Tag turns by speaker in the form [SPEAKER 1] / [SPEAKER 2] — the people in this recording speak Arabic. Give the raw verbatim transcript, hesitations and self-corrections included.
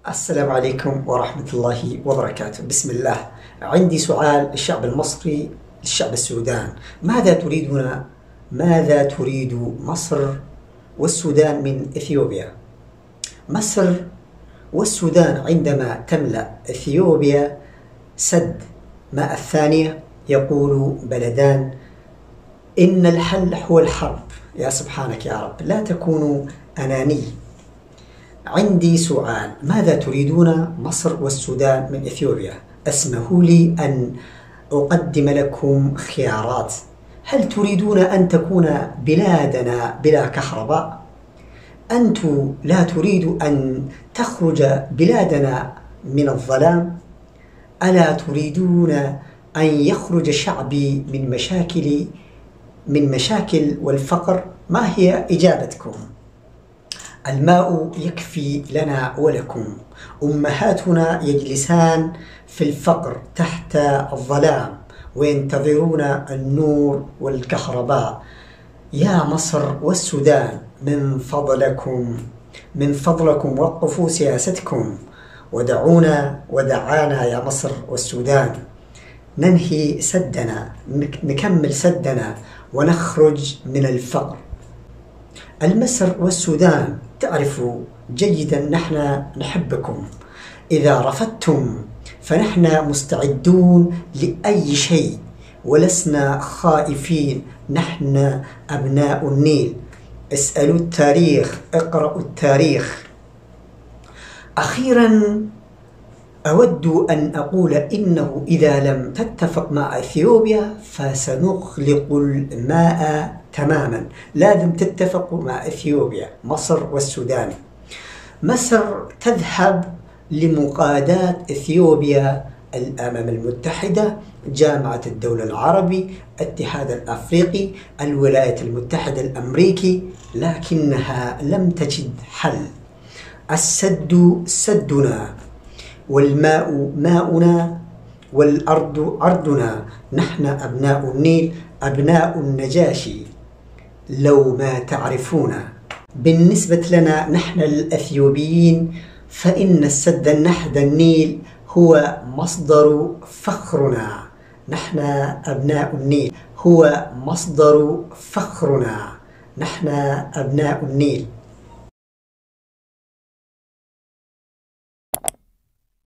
[SPEAKER 1] السلام عليكم ورحمة الله وبركاته. بسم الله. عندي سؤال للشعب المصري، للشعب السودان. ماذا تريدون ماذا تريد مصر والسودان من إثيوبيا؟ مصر والسودان عندما تملأ إثيوبيا سد ماء الثانية يقول بلدان إن الحل هو الحرب. يا سبحانك يا رب، لا تكونوا أناني. عندي سؤال، ماذا تريدون مصر والسودان من إثيوبيا؟ اسمحوا لي أن أقدم لكم خيارات. هل تريدون أن تكون بلادنا بلا كهرباء؟ أنتم لا تريدوا أن تخرج بلادنا من الظلام؟ ألا تريدون أن يخرج شعبي من مشاكل من مشاكل والفقر؟ ما هي إجابتكم؟ الماء يكفي لنا ولكم. أمهاتنا يجلسان في الفقر تحت الظلام وينتظرون النور والكهرباء. يا مصر والسودان، من فضلكم من فضلكم وقفوا سياستكم ودعونا ودعانا يا مصر والسودان ننهي سدنا، نكمل سدنا ونخرج من الفقر. المصر والسودان تعرفوا جيدا نحن نحبكم. إذا رفضتم فنحن مستعدون لأي شيء ولسنا خائفين. نحن أبناء النيل. اسألوا التاريخ، اقرأوا التاريخ. أخيرا أود أن أقول إنه إذا لم تتفق مع إثيوبيا فسنغلق الماء تماما. لازم تتفقوا مع إثيوبيا، مصر والسودان. مصر تذهب لمقاداة إثيوبيا الأمم المتحدة، جامعة الدولة العربي، الاتحاد الأفريقي، الولايات المتحدة الأمريكي، لكنها لم تجد حل. السد سدنا، والماء ماؤنا، والأرض أرضنا. نحن أبناء النيل، أبناء النجاشي لو ما تعرفون. بالنسبة لنا نحن الأثيوبيين فإن السد النهضة النيل هو مصدر فخرنا. نحن أبناء النيل، هو مصدر فخرنا. نحن أبناء النيل.